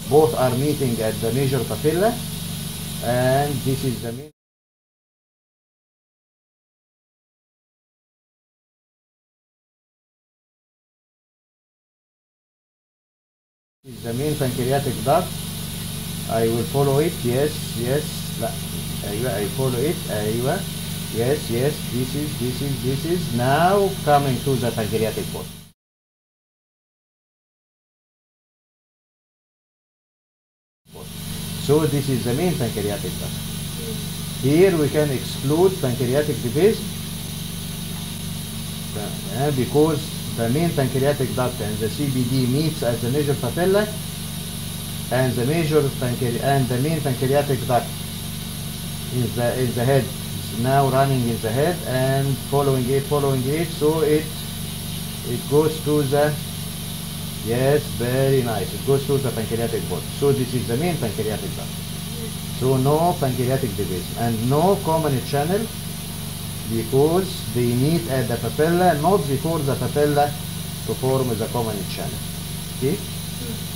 both are meeting at the major papilla, and this is the main. This is the main pancreatic duct. I will follow it. Yes, yes. لا. أيوة, I follow it. أيوة. Yes, yes. This is now coming to the pancreatic body. So this is the main pancreatic duct. Here we can exclude pancreatic division because the main pancreatic duct and the CBD meets at the major papilla, and the main pancreatic duct is the head. It's now running in the head and following it, so it goes to the. Yes, very nice. It goes to the pancreatic body. So this is the main pancreatic duct. So no pancreatic division and no common channel because they meet at the papilla, not before the papilla to form the common channel. Okay?